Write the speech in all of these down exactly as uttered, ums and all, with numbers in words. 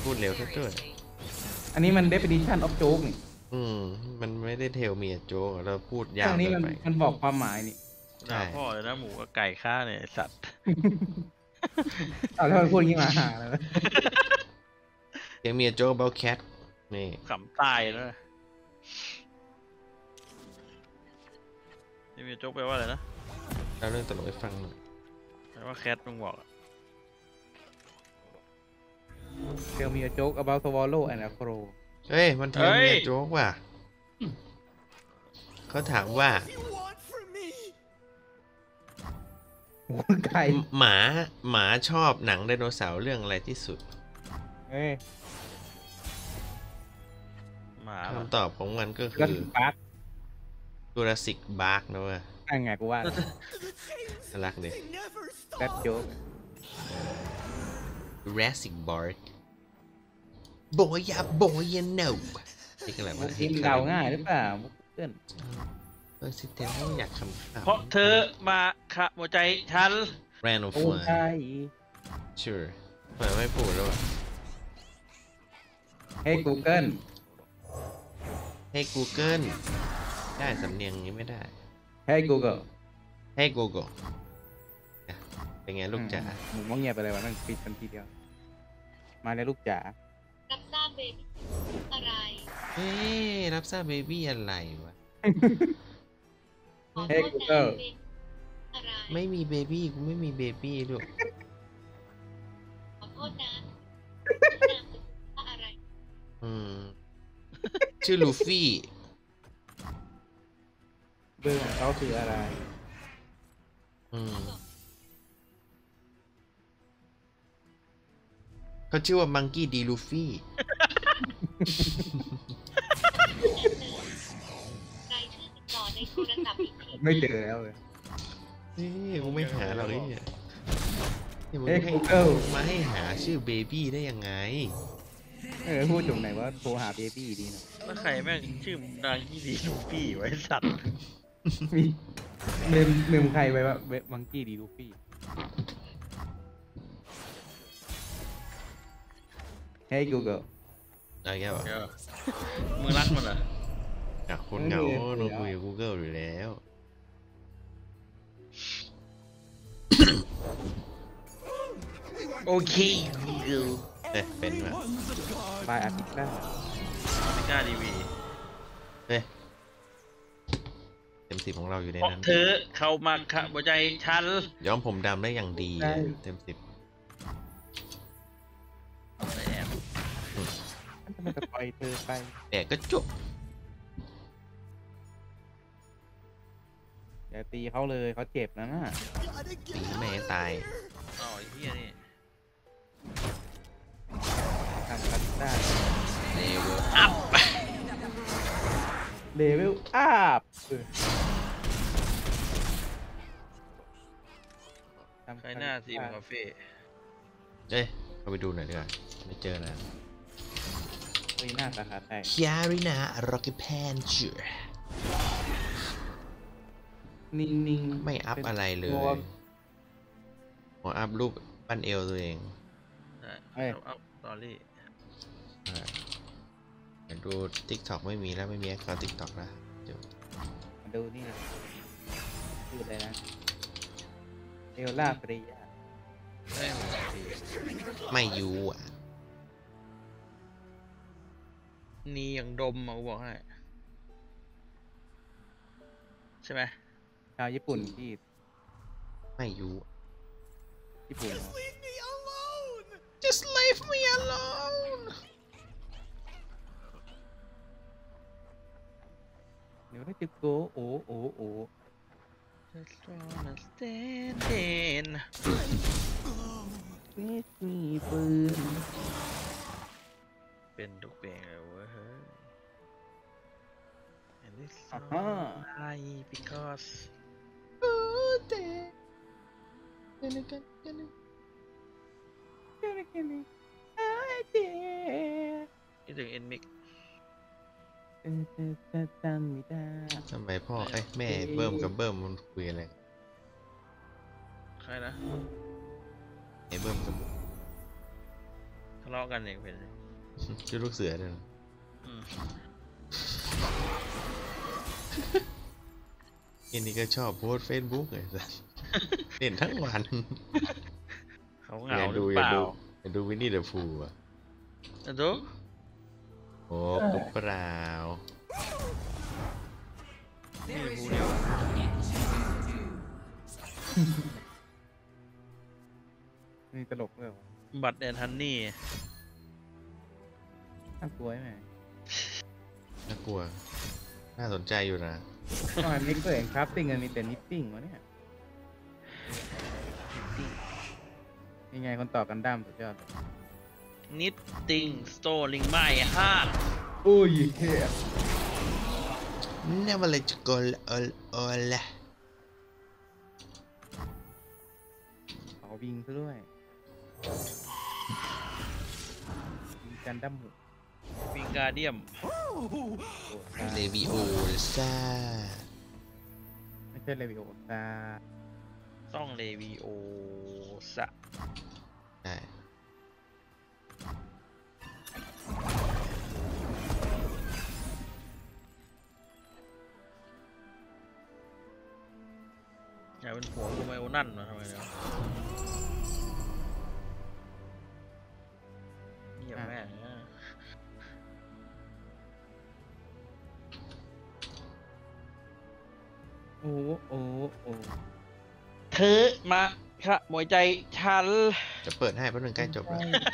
พูดเร็วด้วยอันนี้มัน definition of joke นี่อืมมันไม่ได้เทลเมียโจ๊กเราพูดยาวอันนี้เกิมันนไปมันบอกความหมายนี่ใช่ด่าพ่อเลยนะหมูกับไก่ฆ่าเนี่ยไอ้สัตว์เอาแล้วมันพูดอย่างนี้มาหาแล้วเทลเมียโจ๊ก about cat นี่ขำตายนะนี่มีโจ๊กแปลว่าอะไรนะเราเรื่องตลกให้ฟังหน่อยแปลว่าแคทมึงบอกอะ Tell me a joke about swallow and a crow เฮ้ยมันเทลเมียโจ๊กว่ะเขาถามว่าหัวไก่หมาหมาชอบหนังไดโนเสาร์เรื่องอะไรที่สุดเอ้ยหมาคำตอบของมันก็ก็คือปาร์ค Jurassic Park นะเว้ยนั่นไงกูว่าน่ารักดิ that joke Jurassic Park Boy a boy you know นี่ก็อะไรมุวะกนี้มันเดาง่ายหรือเปล่ามุกเกินเออสิเทลอยากคำถามเพราะเธอมาขะหัวใจฉัน Ran of โอ้ Fly ใช่ Sure ทำไมไม่พูดแล้ววะให้ Google ให้ Google ได้สำเนียงนี้ไม่ได้ให้ Google ให้ Google อ่ะเป็นไงลูกจ๋าหมูมองเงียบไปเลยวะนั่งปิดทันทีเดียว มาแล้วลูกจ๋ารับทราบเบบี้อะไรเฮ้ยรับทราบเบบี้อะไรวะขอให้โทษนะ Google เบบี้อะไรไม่มีเบบี้กูไม่มีเบบี้ลูกขอโทษนะนามสกุลว่าอะไรอืมชื่อลูฟี่เบอร์ของเขาคืออะไรอืมเขาชื่อว่ามังกี้ดีลูฟี่รายชื่อติดต่อในโทรศัพท์อีกทีไม่เจอแล้วเลยนี่กูไม่หาหรอกเนี่ยนี่มึงเฮ้ยให้ Google มาให้หาชื่อเบบี้ได้ยังไงเออพูดตรงไหนว่าโทรหาเบบี้ดีนะแล้วใครแม่งชื่อนางยี่ดีลูฟี่ไว้สัตว์มีเมมเมมใครไปว่ามังกี้ดีลูฟี่ให้ Google อะไรแกบอกเดี๋ยวมึงรักมันเหรออ่ะคนเหงาเออเราคุยกับ Google อยู่แล้วโอเคกูเอ๊ะเป็นว่ะบายอาทิตย์หน้าไม่กล้าดีวีเอ๊ะเต็มสิบของเราอยู่ในเพราะนั้นเธอเข้ามาขะหัวใจฉันย้อมผมดำได้อย่างดีอะเต็มสิบแอบฉันจะไม่จะปล่อยเธอไปแต่ก็จบอย่าตีเขาเลยเขาเจ็บนะน่ะตีแม่ตายอ๋อไอ้เหี้ยนี่ทำกันได้เลเวลอัพเลเวลอัพทำใครหน้าทีมคาเฟ่เอ้ยเข้าไปดูหน่อยดีกว่าไม่เจอแล้วเฮ้ยหน้าสาขาแตกคิอารินาร็อกกี้แพนเจอร์นิ่งๆไม่อัพอะไรเลยตัวขออัพรูปปั้นเอวตัวเองเอ้ยเอาตอรี่อ่าเดี๋ยวดู TikTok ไม่มีแล้วไม่มีแอคเคาท์ TikTok แล้วเดี๋ยวมาดูนี่ชื่ออะไรนะเอลล่าปริยาได้หมดทีไม่ยูอ่ะนี่อย่างดมมากูบอกให้ใช่ไหมชาวญี่ปุ่นที่ไม่ยูญี่ปุ่นเหรอ Just leave me alone เดี๋ยวได้จะโกโอโอโอ Just wanna stand in นี่มีปืนเป็นทุกเพลงเลยเว้ยเฮ้ย And this อ่า song ฮะ I because คิดถึงเอ็นมิกเออเออเออจำไม่ได้ทำไมพ่อเอ้ยแม่เบิ้มกับเบิ้มมันคุยอะไรใครนะไอ้เบิ้มกับทะเลาะกันเองเป็นชื่อลูกเสือเนี่ยอืมอันนี้ก็ชอบโพสเฟซบุ๊กเลยสัสเล่นทั้งวันเขาเหงาหดูรือเปล่าดูอย่าดูวินนี่เดอะฟูลอ่ะอะดูโอ้ปเปล่านี่พูเดียวมีตลกด้วยวะบัตแอนฮันนี่น่ากลัวไหมน่ากลัว น่าสนใจอยู่นะตอนนี้ก็เห็นครับปิ้งกันมีแต่นิปปิ้งวะเนี่ยยังไงคนต่อกันดั้มสุดยอดนิตติงสโตลิงไม่ห้าโอ้ยเฮีย Never let you go เออเออละเขาวิ่งซะด้วยมีกันดั้มหมูวิงการเดียมโอ้ตาเลวิโอซ่าไม่ใช่เลวิโอตาต้องเลวีโอสะใช่อยากเป็นผัวกูไม่โอนั่นมาทำไมเนี่ยเงียบแม่งนะโอ้โอ้โอ้เธอมาขโมยใจฉันจะเปิดให้แป๊บนึงใกล้จบแล้ว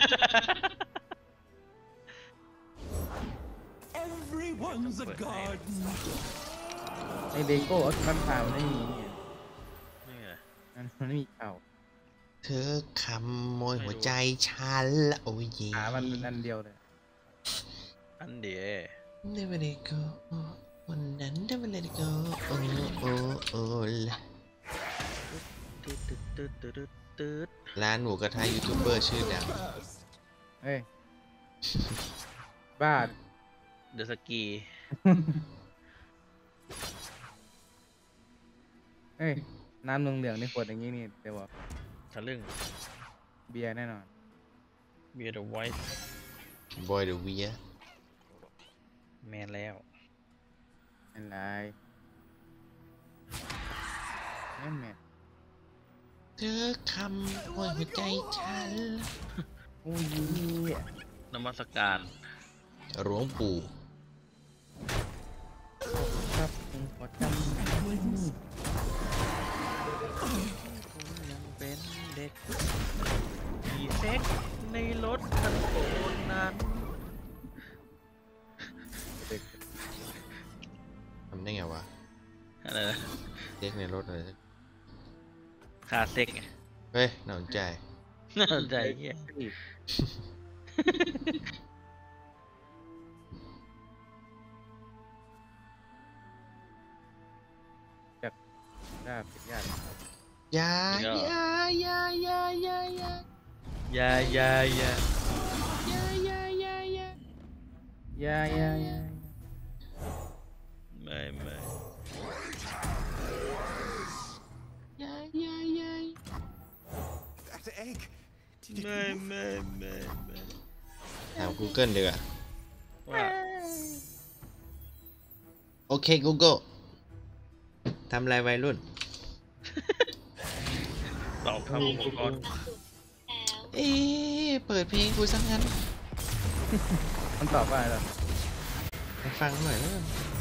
Everyone's a garden. ไอเดโก้มันผ่ามันไม่มีเนี่ยนี่ไงมันมันไม่มีเข่าเธอขโมยหัวใจฉันละโอ้ยขามันเป็นอันเดียวเลยอันเดีย Never let go วันนั้น Never let go โอ้โอ้โอ้ละตืดตืดตืดตืดตืดร้านหมูกระทะยูทูบเบอร์ชื่อดังเฮ้ย บ้าเดอะสกีเฮ้ย น้ำเหลืองๆในขวดอย่างนี้นี่เดี๋ยวบอกทะลึ่งเบียร์แน่นอนเบียร์เดอะไวท์บอยเดอะเวียแมนแล้วอะไรแม่นแม่นเธอขโมยหัวใจฉันโอ้ยนมัสการหลวงปู่ครับผมขอจำไว้นี่ยังเป็นเด็กขี่เซ็กในรถคันโตนั้นเด็กทำได้ไงวะอะไรนะเด็กในรถเลยคาเซ็กไงเฮ้ยน่าสนใจน่าสนใจเฮียอีกจากญาติเป็นญาติยายายายายายายายายายายายายายยายายาไม่ไม่ยายายาย That egg. Did it ไม่ move? ไม่ไม่ไม่ถาม Google ดีกว่าว่าโอเค Google ทำอะไรวัยรุ่นตอบคำอุปกรณ์แล้วเอ๊ะเปิดเพลงกูสักงั้นมันตอบว่าอะไรล่ะไปฟังหน่อยแล้วกัน